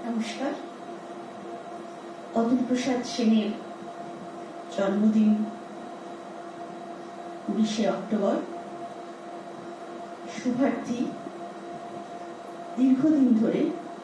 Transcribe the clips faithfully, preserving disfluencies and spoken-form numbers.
নমস্কার। অতুল প্রসাদ সেনের জন্মদিন উনিশে অক্টোবর। শুভার্থী দীর্ঘদিন ধরে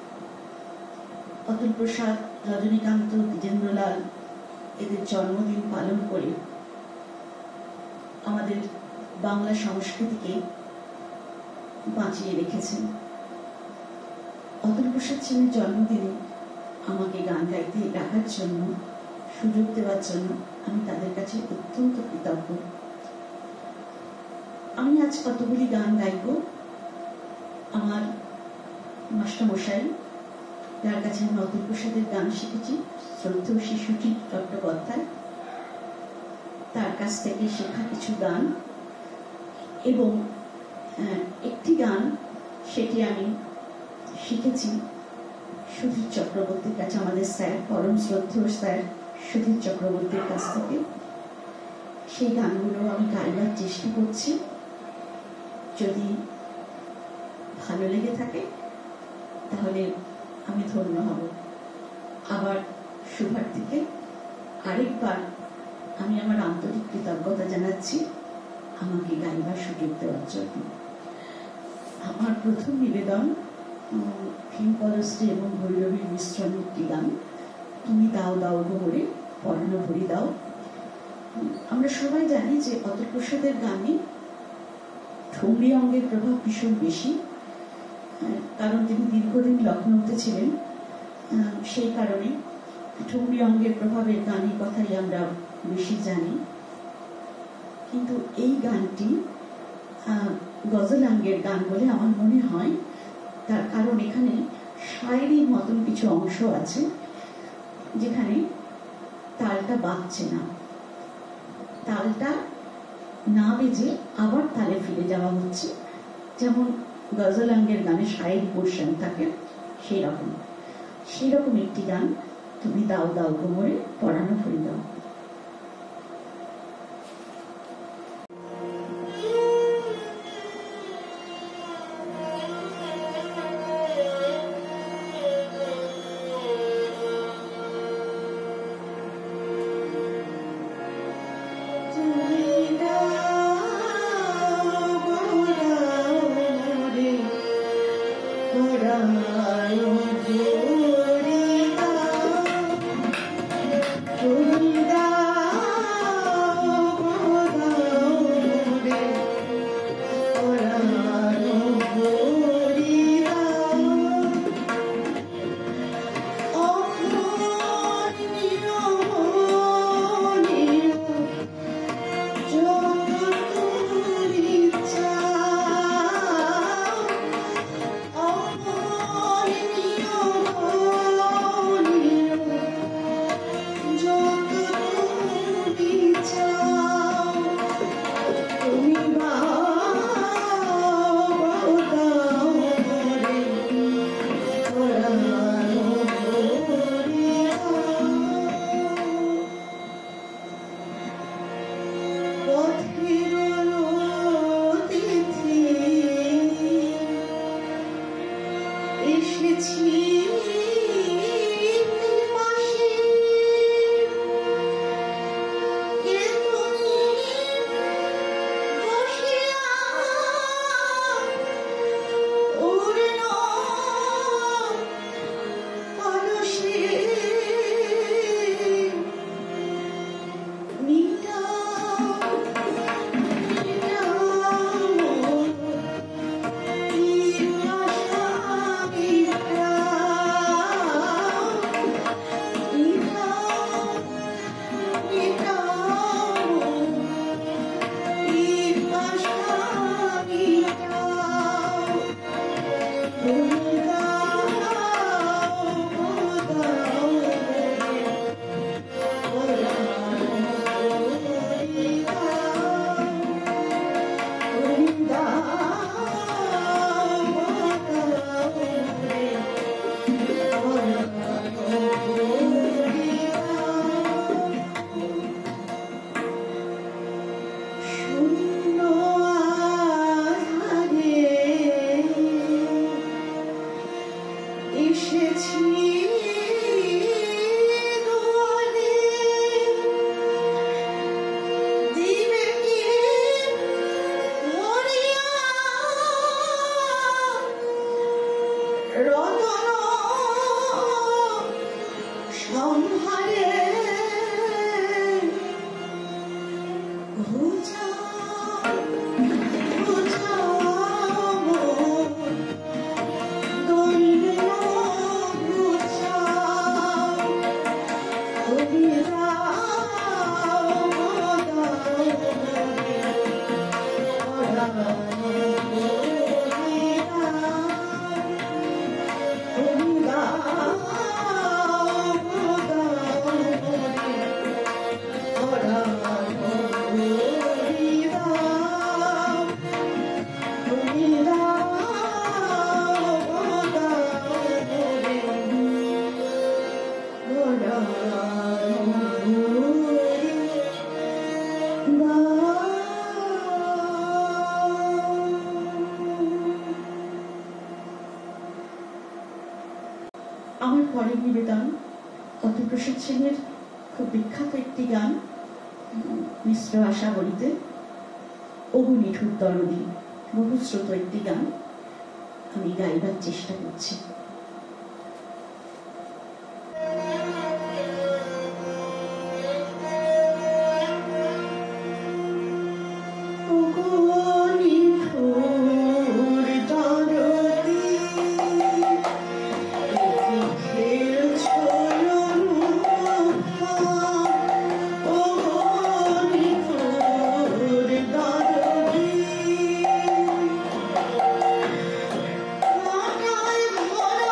অতুল প্রসাদ, রজনীকান্ত, দ্বিজেন্দ্রলাল এদের জন্মদিন পালন করে আমাদের বাংলা সংস্কৃতিকে বাঁচিয়ে রেখেছেন। অতুল প্রসাদ সেনের জন্মদিনে আমাকে গান গাইতে ডাকার জন্য, সুযোগ দেওয়ার জন্য আমি তাদের কাছে অত্যন্ত কৃতজ্ঞ। আমি আজ কতগুলি গান গাইব। আমার মাস্টারমশাই, যার কাছে আমি অতুল প্রসাদের গান শিখেছি, শ্রদ্ধেয় শ্রী সুচিত চট্টোপাধ্যায়, তার কাছ থেকে শেখা কিছু গান, এবং একটি গান সেটি আমি শিখেছি সুধীর চক্রবর্তীর কাছে, আমাদের স্যার, পরম শ্রদ্ধেয় স্যার সুধীর চক্রবর্তীর কাছ থেকে। সেই গানগুলো আমি গাইবার চেষ্টা করছি। যদি ভালো লেগে থাকে তাহলে আমি ধন্য হব। আবার শুভার্থীকে আরেকবার আমি আমার আন্তরিক কৃতজ্ঞতা জানাচ্ছি আমাকে গাইবার সুযোগ দেওয়ার জন্য। আমার প্রথম নিবেদন ভীমপদশ্রী এবং ভৈরবীর মিশ্রণ একটি গান, তুমি দাও দাও গোহরে পরানো ভরি দাও। আমরা সবাই জানি যে অতুল প্রসাদের গানে ঠুমরি অঙ্গের প্রভাব ভীষণ বেশি, কারণ তিনি দীর্ঘদিন লখনৌতে ছিলেন। সেই কারণে ঠুমরি অঙ্গের প্রভাবের গানের কথাই আমরা বেশি জানি। কিন্তু এই গানটি গজলাঙ্গের গান বলে আমার মনে হয়, তার কারণ এখানে শায়েরির মতন কিছু অংশ আছে যেখানে তালটা বাজছে না, তালটা না বেজে আবার তালে ফিরে যাওয়া হচ্ছে, যেমন গজলাঙ্গের গানে শায়েরি পোর্শন থাকে, সেই রকম সেই রকম একটি গান, তুমি দাও দাও গোমরে পরানো ভরি দাও। Govinda রতন সংহারে ঘুচা আমার পরের নিবেদন অতুলপ্রসাদ সেনের খুব বিখ্যাত একটি গান মিশ্র আশাবলীতে ওগো নিঠুর দরদী, বহুশ্রুত একটি গান আমি গাইবার চেষ্টা করছি। Oh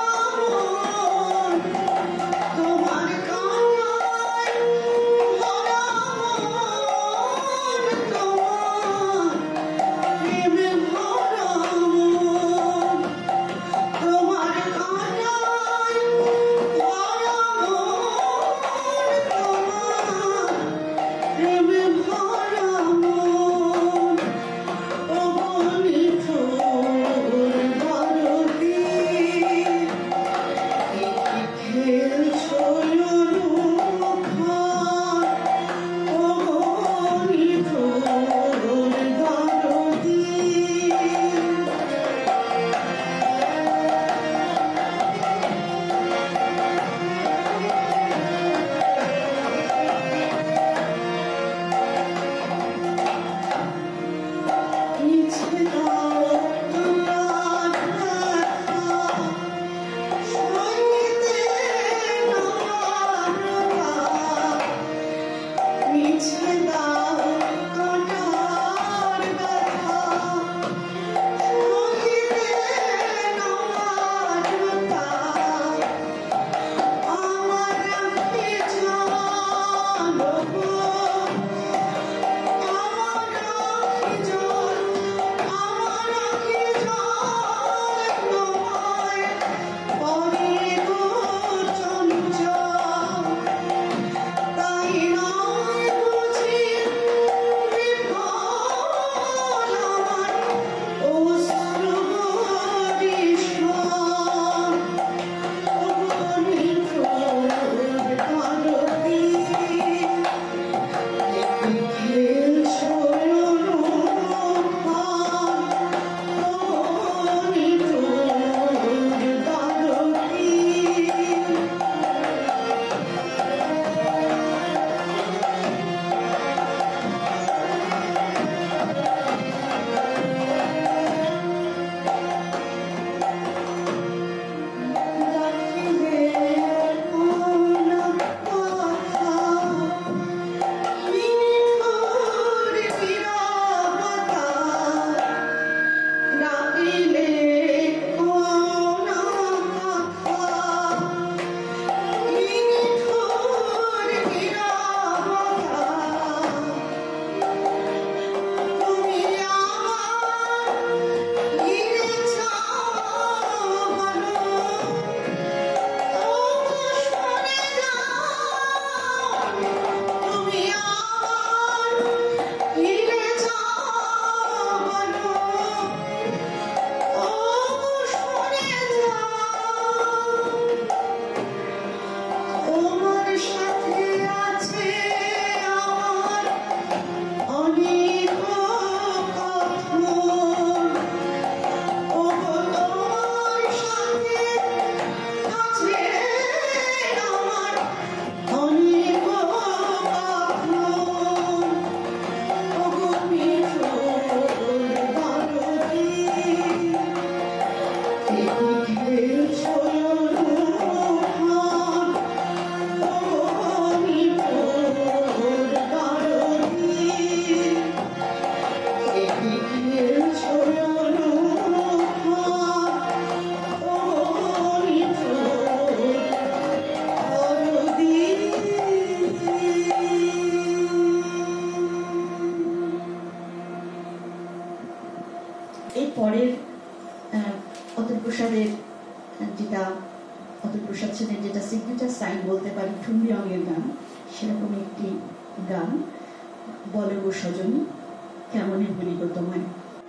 এর পরের অতুল প্রসাদের যেটা অতুল প্রসাদ সেনের যেটা সিগনেচার সাইন বলতে পারি ঠুমরি অঙ্গের গান, সেরকম একটি গান বলে গো সজনী কেমনে ভুলি গো তোমায়।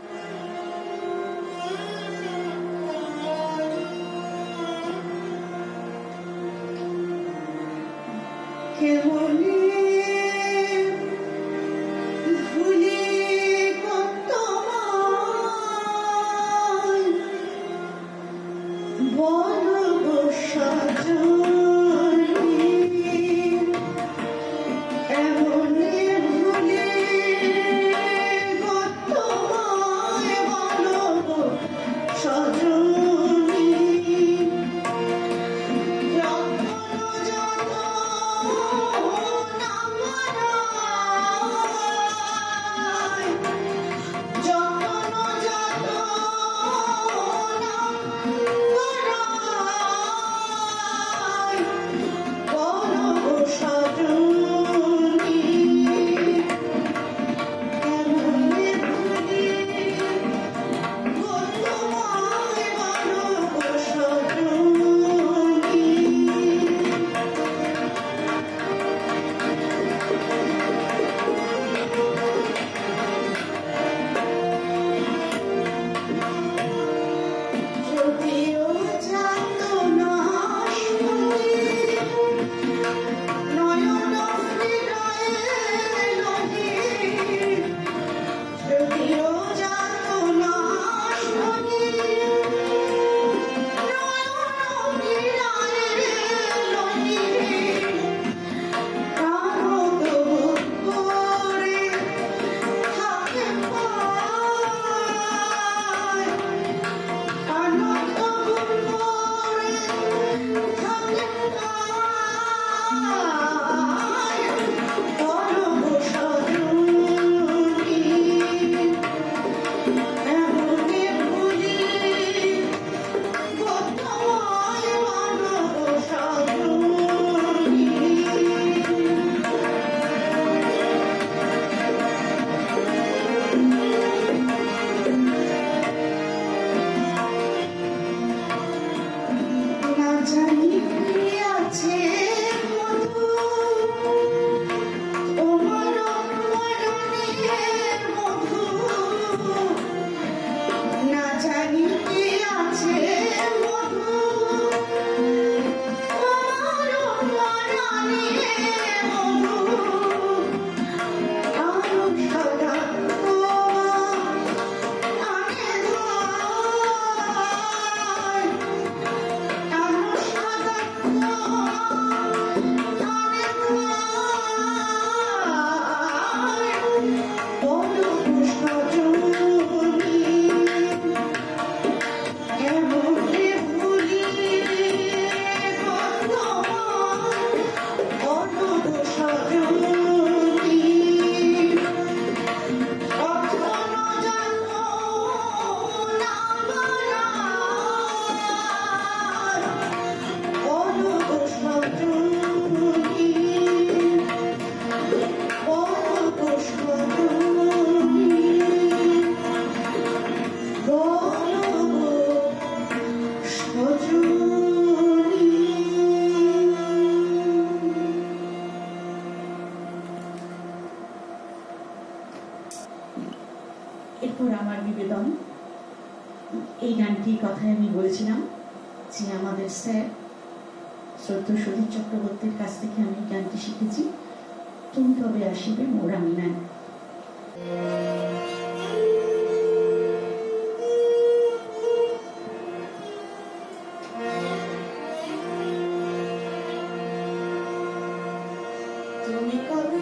কেমনে ভুলি গো তোমায় বলো গো সজনী, কেমনে ভুলি গো তোমায় বলো গো সজনী। এরপর আমার নিবেদন, এই গানটির কথায় আমি বলেছিলাম যে আমাদের স্যার শ্রদ্ধেয় সুধীর চক্রবর্তীর কাছ থেকে আমি এই গানটি শিখেছি। তুমি কবে আসিবে মোর আমিনায়। তুমি কবে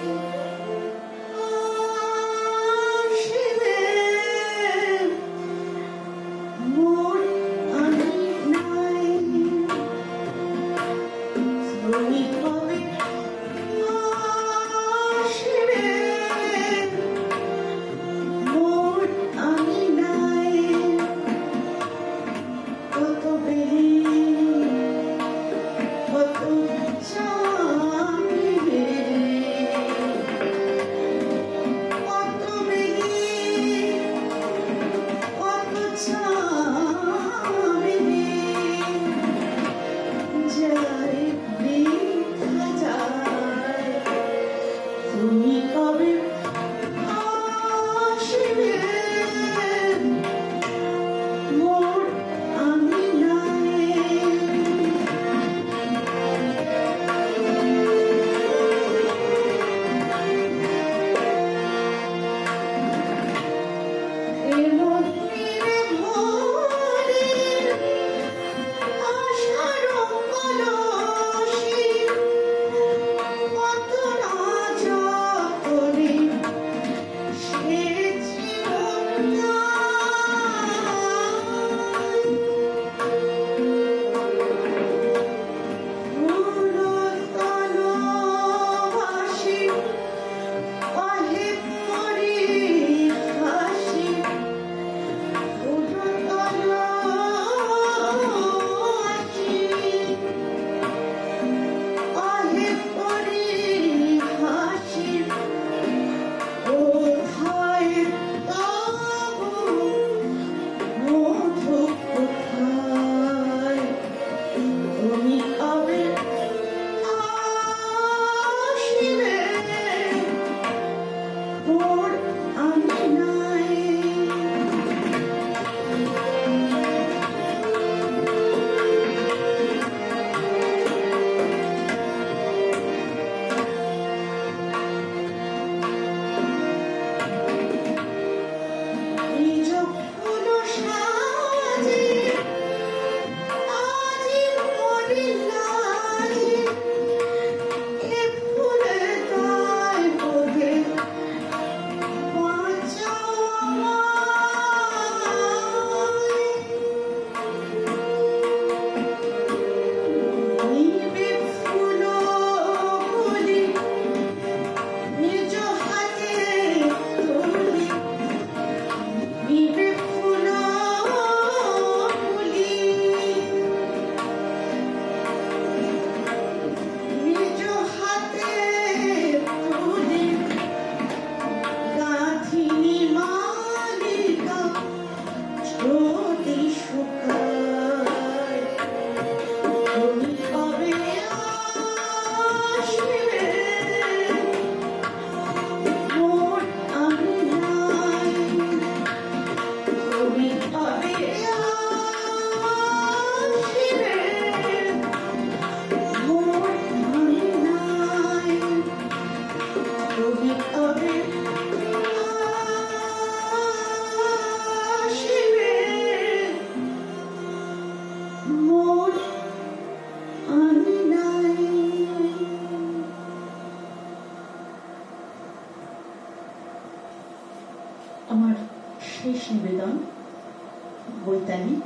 বৈতানিক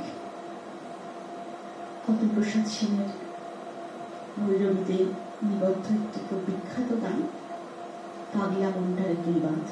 অতুল প্রসাদ সেনের ভৈরবীতে নিবদ্ধ একটি খুব বিখ্যাত গান পাগলা মনটারে তুই বাঁধ।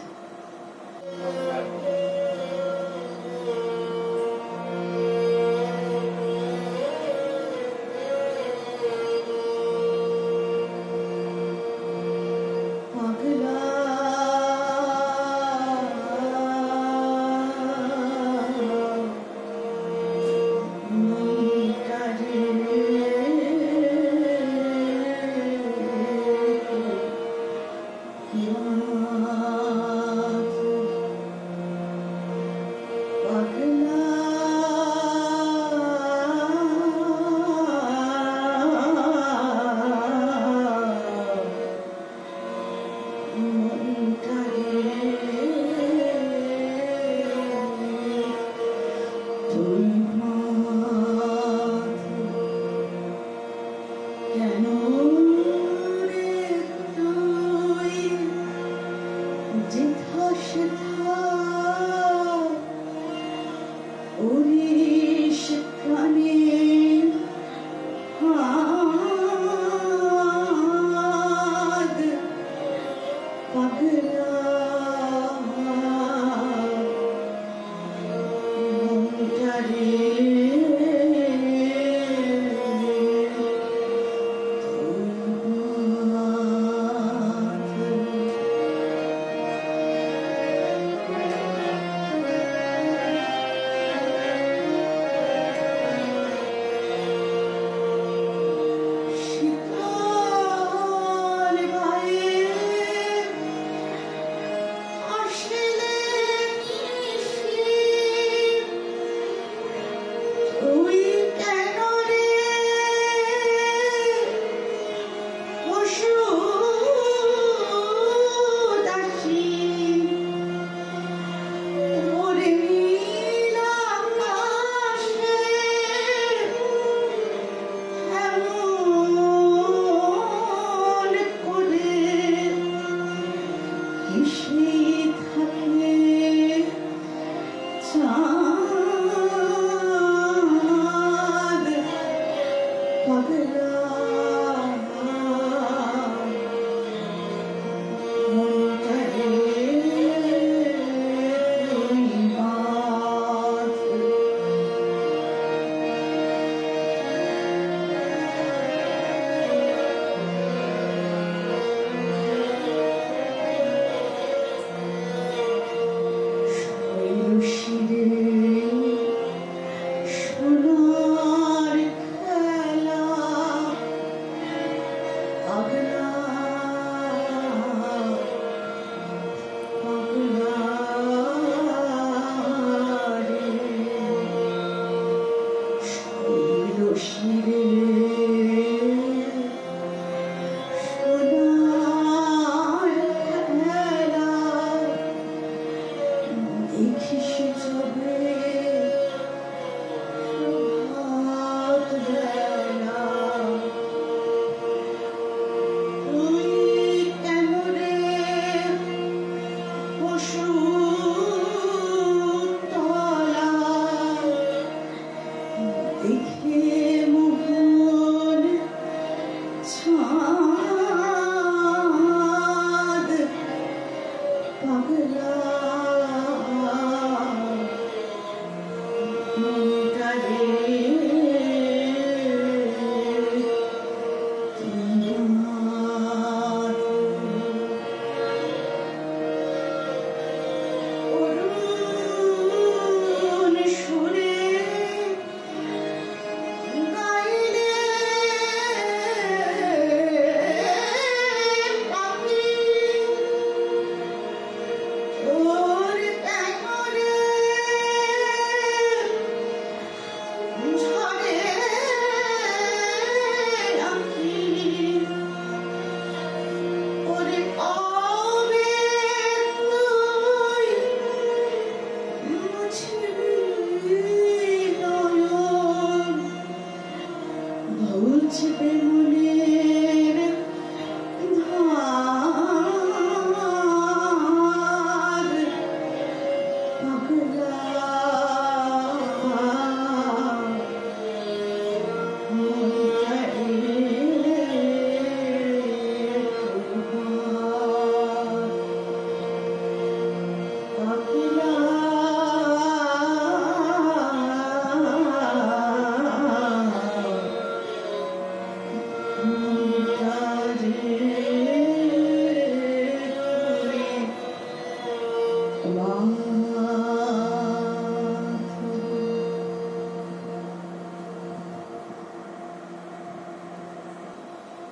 Oh,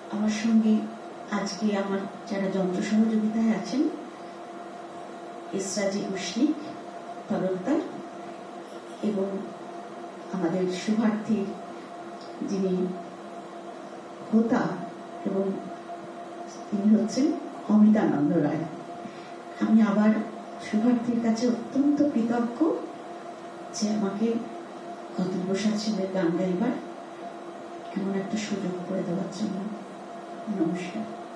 আমার সঙ্গে আজকে আমার যারা যন্ত্র সহযোগিতায় আছেন, ইসরাজি মুশরিক তরফদার এবং আমাদের শুভার্থীর যিনি হোতা এবং তিনি হচ্ছেন অমিতানন্দ রায়। আমি আবার শুভার্থীর কাছে অত্যন্ত কৃতজ্ঞ যে আমাকে অতুল প্রসাদ সেনের গান গাইবার এমন একটা সুযোগ করে দেওয়ার জন্য। নমস্কার।